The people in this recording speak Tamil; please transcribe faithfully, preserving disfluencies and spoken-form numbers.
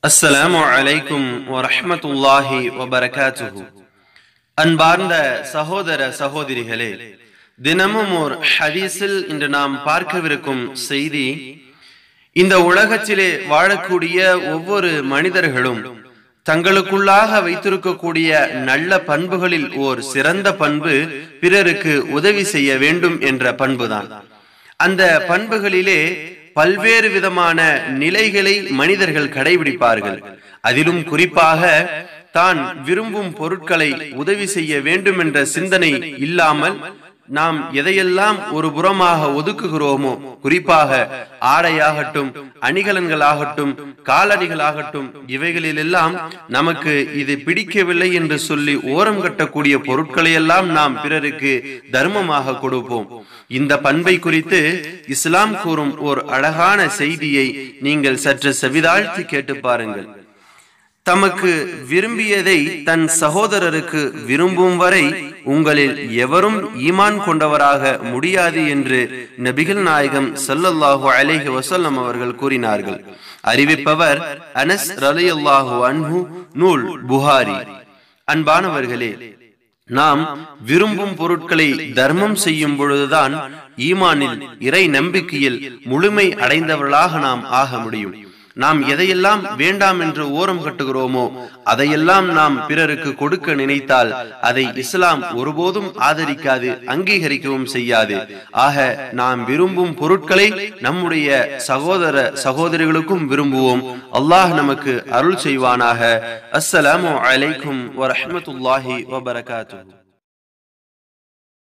அஸ்ஸலாமு அலைக்கும் வரஹ்மத்துல்லாஹி வபரகாத்துஹு. அன்பார்ந்த சகோதர சகோதரிகளே, தினமும் ஒரு ஹதீஸில் இன்று நாம் பார்க்கவிருக்கும் செய்தி, இந்த உலகத்திலே வாழக்கூடிய ஒவ்வொரு மனிதர்களும் தங்களுக்குள்ளாக வைத்திருக்கக்கூடிய நல்ல பண்புகளில் ஓர் சிறந்த பண்பு பிறருக்கு உதவி செய்ய வேண்டும் என்ற பண்புதான். அந்த பண்புகளிலே பல்வேறு விதமான நிலைகளை மனிதர்கள் கடைபிடிப்பார்கள். அதிலும் குறிப்பாக தான் விரும்பும் பொருட்களை உதவி செய்ய வேண்டும் என்ற சிந்தனை இல்லாமல் நாம் எதையெல்லாம் ஒரு புறமாக ஒதுக்குகிறோமோ, குறிப்பாக ஆடையாகட்டும், அணிகலன்களாகட்டும், காலணிகளாகட்டும், இவைகளிலெல்லாம் நமக்கு இது பிடிக்கவில்லை என்று சொல்லி ஓரம் கட்டக்கூடிய பொருட்களை எல்லாம் நாம் பிறருக்கு தர்மமாக கொடுப்போம். இந்த பண்பை குறித்து இஸ்லாம் கூறும் ஒரு அழகான செய்தியை நீங்கள் சற்று செவிதாழ்த்தி கேட்டு பாருங்கள். தமக்கு விரும்பியதை தன் சகோதரருக்கு விரும்பும் வரை உங்களில் எவரும் ஈமான் கொண்டவராக முடியாது என்று நபிகள் நாயகம் ஸல்லல்லாஹு அலைஹி வஸல்லம் அவர்கள் கூறினார்கள். அறிவிப்பவர் அனஸ் ரலியல்லாஹு அன்ஹு, நூல் புகாரி. அன்பானவர்களே, நாம் விரும்பும் பொருட்களை தர்மம் செய்யும் பொழுதுதான் ஈமானில், இறை நம்பிக்கையில் முழுமை அடைந்தவர்களாக நாம் ஆக முடியும். நாம் எதையெல்லாம் வேண்டாம் என்று ஓரம் கட்டுகிறோமோ அதையெல்லாம் நாம் பிறருக்கு கொடுக்க நினைத்தால் அதை இஸ்லாம் ஒருபோதும் ஆதரிக்காது, அங்கீகரிக்கவும் செய்யாது. ஆக நாம் விரும்பும் பொருட்களை நம்முடைய சகோதர சகோதரிகளுக்கும் விரும்புவோம். அல்லாஹ் நமக்கு அருள் செய்வானாக. அஸ்ஸலாமு அலைக்கும் வரஹ்மத்துல்லாஹி வபரகாத்துஹு.